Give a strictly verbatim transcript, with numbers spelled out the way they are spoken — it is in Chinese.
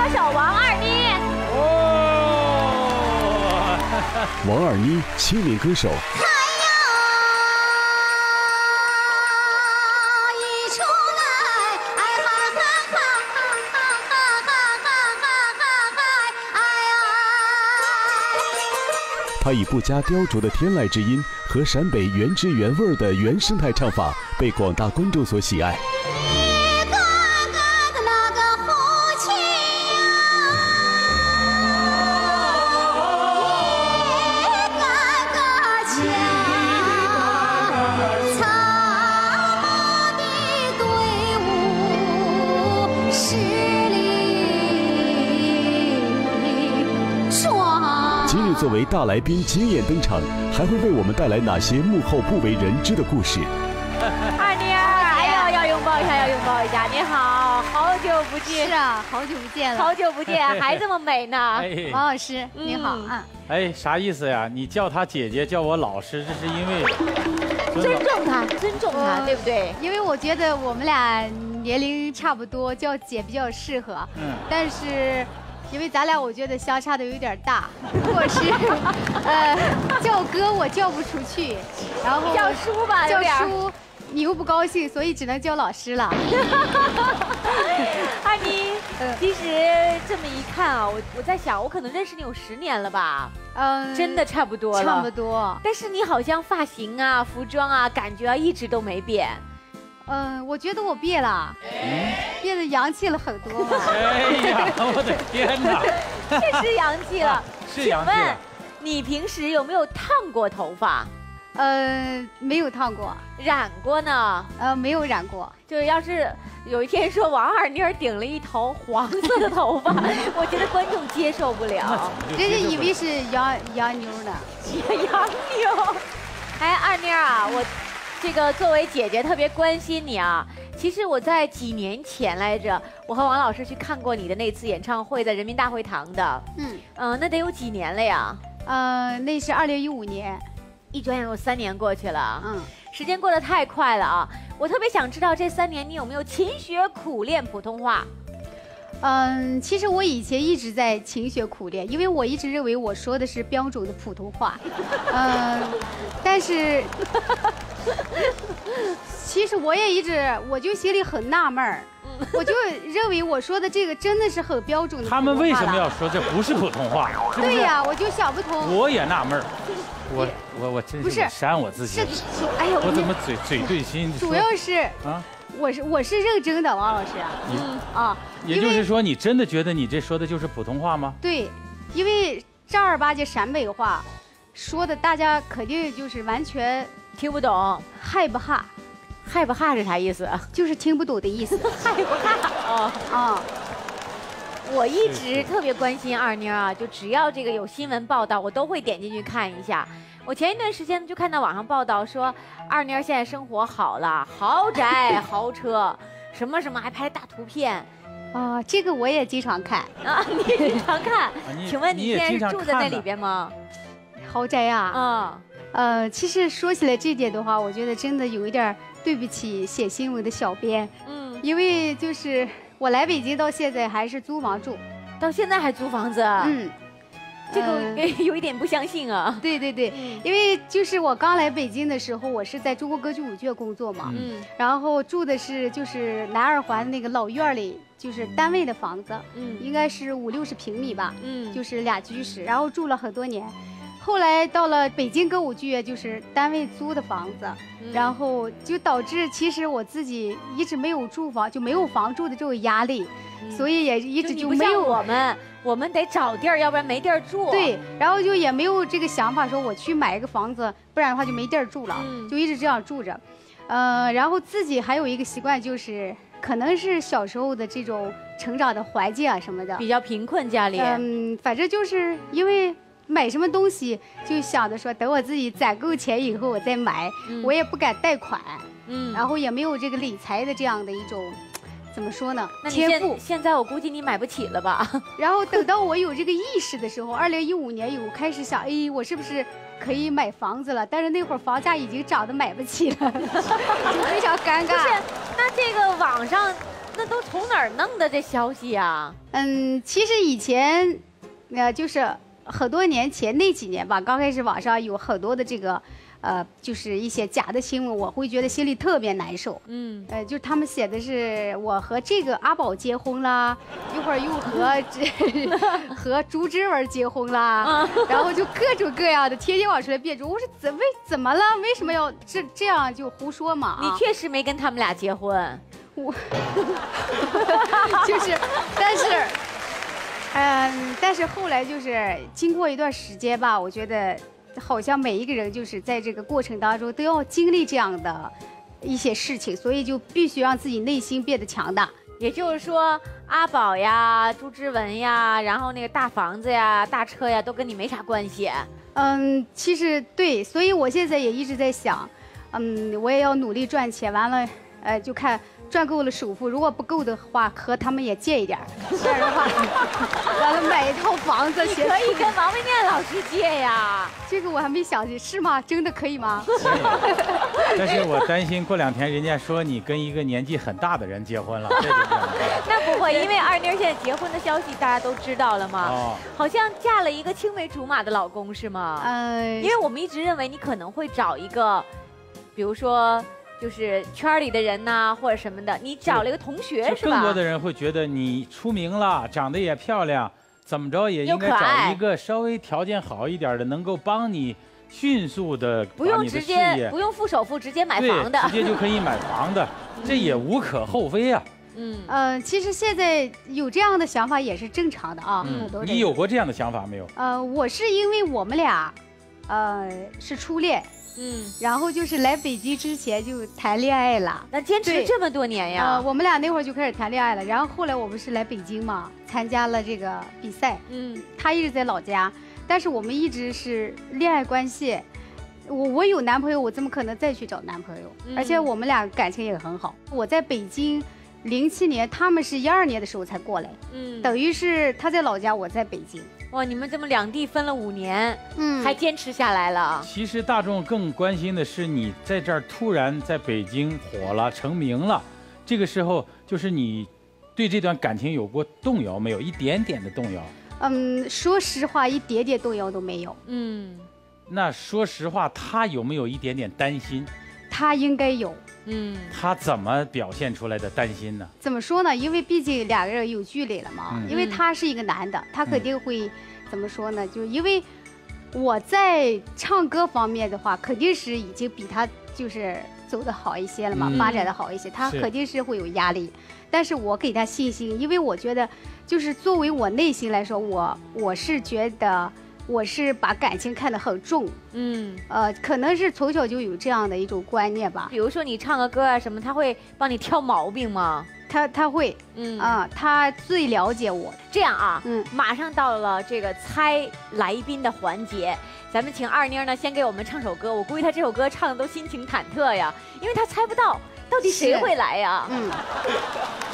歌手王二妮。 哦， 王二妮，青年歌手。 他以不加雕琢的天籁之音和陕北原汁原味的原生态唱法，被广大观众所喜爱。 一个个的那个父亲呀，一个个强，草木的队伍实力壮。 今日作为大来宾惊艳登场，还会为我们带来哪些幕后不为人知的故事？ 二妮儿，哎呦，要拥抱一下，要拥抱一下！你好，好久不见。 是啊，好久不见了， 好久不见，还这么美呢。 哎， 王老师你好啊。 哎，啥意思呀？你叫她姐姐，叫我老师，这是因为尊重她，尊重她，对不对？ 因为我觉得我们俩年龄差不多，叫姐比较适合。嗯，但是。 因为咱俩我觉得相差的有点大，如果是呃叫哥我叫不出去，然后叫叔吧， 叫叔你又不高兴，所以只能叫老师了。 二妮，其实这么一看啊，我我在想，我可能认识你有十年了吧？嗯，真的差不多了， 差不多。但是你好像发型啊、服装啊，感觉啊一直都没变。 嗯，我觉得我变了，嗯、变得洋气了很多嘛。 哎呀，我的天哪！ 确实洋气了， 是洋气了。 请问你平时有没有烫过头发？ 呃，没有烫过。 染过呢？ 呃，没有染过。 就是要是有一天说王二妮儿顶了一头黄色的头发，我觉得观众接受不了， 人家以为是洋洋妞呢。 洋妞。哎，二妮儿啊，我。 这个作为姐姐特别关心你啊。其实我在几年前来着，我和王老师去看过你的那次演唱会，在人民大会堂的。嗯嗯、呃，那得有几年了呀？ 呃，那是二零一五年， 一转眼有三年过去了。嗯，时间过得太快了啊！我特别想知道这三年你有没有勤学苦练普通话？ 嗯，其实我以前一直在勤学苦练，因为我一直认为我说的是标准的普通话。嗯，但是其实我也一直，我就心里很纳闷儿，我就认为我说的这个真的是很标准的普通话。 他们为什么要说这不是普通话？是不是？ 对呀，我就想不通。 我也纳闷儿，我我我真是扇我自己。 是，哎呀， 我怎么嘴嘴对心？ 主要是啊。 我是我是认真的，王老师。嗯啊， 也就是说，你真的觉得你这说的就是普通话吗？ 对，因为正儿八经陕北话，说的大家肯定就是完全听不懂， 害不哈， 害不哈是啥意思？ 就是听不懂的意思。 害不哈哦啊！我一直特别关心二妮啊，就只要这个有新闻报道，我都会点进去看一下。 我前一段时间就看到网上报道说，二妮现在生活好了，豪宅、豪车，什么什么，还拍大图片。 啊，这个我也经常看啊，你也经常看？请问你现在是住在那里边吗？ 豪宅啊？嗯，呃，其实说起来这点的话，我觉得真的有一点对不起写新闻的小编。嗯，因为就是我来北京到现在还是租房住， 到现在还租房子。嗯。 这个有一点不相信啊！ 对对对，因为就是我刚来北京的时候，我是在中国歌剧舞剧院工作嘛，嗯，然后住的是就是南二环那个老院里，就是单位的房子，嗯，应该是五六十平米吧，嗯，就是俩居室，然后住了很多年，后来到了北京歌舞剧院，就是单位租的房子，然后就导致其实我自己一直没有住房，就没有房住的这种压力，所以也一直就没有我们。 我们得找地儿，要不然没地儿住。 对，然后就也没有这个想法，说我去买一个房子，不然的话就没地儿住了，嗯、就一直这样住着。呃，然后自己还有一个习惯，就是可能是小时候的这种成长的环境啊什么的， 比较贫困家里。 嗯，反正就是因为买什么东西就想着说，等我自己攒够钱以后我再买，嗯、我也不敢贷款，嗯，然后也没有这个理财的这样的一种。 怎么说呢？ 那天赋现在我估计你买不起了吧？ 然后等到我有这个意识的时候，二零一五年有开始想，哎，我是不是可以买房子了？但是那会儿房价已经涨得买不起了，就非常尴尬。 不是，那这个网上那都从哪儿弄的这消息呀？ 嗯，其实以前，呃，就是很多年前那几年吧，刚开始网上有很多的这个。呃，就是一些假的新闻，我会觉得心里特别难受。嗯，呃，就是他们写的是我和这个阿宝结婚啦，一会儿又和这和朱之文结婚啦，然后就各种各样的，天天往出来变种。我说怎为怎么了？为什么要这这样就胡说嘛？ 你确实没跟他们俩结婚， 我就是，但是。嗯，但是后来就是经过一段时间吧，我觉得好像每一个人就是在这个过程当中都要经历这样的一些事情，所以就必须让自己内心变得强大。 也就是说，阿宝呀、朱之文呀，然后那个大房子呀、大车呀，都跟你没啥关系。 嗯，其实对，所以我现在也一直在想，嗯，我也要努力赚钱，完了，呃，就看。赚够了首付，如果不够的话，和他们也借一点，这样的话，完了买一套房子。 你可以跟王文念老师借呀， 这个我还没想起，是吗？真的可以吗？ 但是我担心过两天人家说你跟一个年纪很大的人结婚了，这就不想那不会，因为二妮现在结婚的消息大家都知道了嘛。哦，好像嫁了一个青梅竹马的老公是吗？嗯，因为我们一直认为你可能会找一个，比如说。就是圈里的人呐、啊，或者什么的，你找了一个同学是吧？ 更多的人会觉得你出名了，长得也漂亮，怎么着也应该找一个稍微条件好一点的，能够帮你迅速的不用直接不用付首付直接买房的， 直接就可以买房的，这也无可厚非啊。 嗯呃，其实现在有这样的想法也是正常的啊。 嗯，你有过这样的想法没有？ 呃，我是因为我们俩，呃，是初恋。嗯，然后就是来北京之前就谈恋爱了， 那坚持这么多年呀？ 呃，我们俩那会儿就开始谈恋爱了，然后后来我不是来北京嘛，参加了这个比赛。嗯，他一直在老家，但是我们一直是恋爱关系。我我有男朋友，我怎么可能再去找男朋友？嗯、而且我们俩感情也很好。我在北京，零七年，他们是一二年的时候才过来。嗯，等于是他在老家，我在北京。 哇，你们这么两地分了五年，嗯，还坚持下来了。 其实大众更关心的是你在这儿突然在北京火了、成名了，这个时候就是你对这段感情有过动摇没有？一点点的动摇？ 嗯，说实话，一点点动摇都没有。嗯， 那说实话，他有没有一点点担心？ 他应该有。 嗯，他怎么表现出来的担心呢？ 怎么说呢？因为毕竟两个人有距离了嘛。嗯、因为他是一个男的，他肯定会、嗯、怎么说呢？就因为我在唱歌方面的话，肯定是已经比他就是走得好一些了嘛，嗯、发展的好一些，他肯定是会有压力。但是我给他信心，因为我觉得，就是作为我内心来说，我我是觉得。我是把感情看得很重，嗯，呃，可能是从小就有这样的一种观念吧。 比如说你唱个歌啊什么，他会帮你挑毛病吗？ 他他会，嗯啊，他最了解我。 这样啊，嗯，马上到了这个猜来宾的环节，咱们请二妮呢先给我们唱首歌。我估计他这首歌唱的都心情忐忑呀，因为他猜不到到底谁会来呀。嗯。